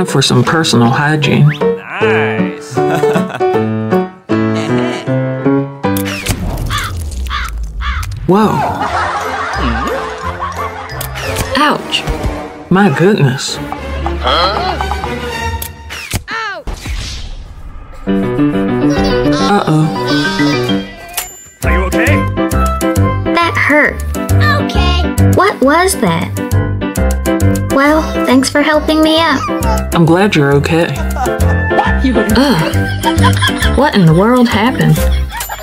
time for some personal hygiene. Nice. Whoa. Ouch. My goodness. Uh-oh. Are you okay? That hurt. Okay. What was that? Well, thanks for helping me out. I'm glad you're okay. Ugh. What in the world happened?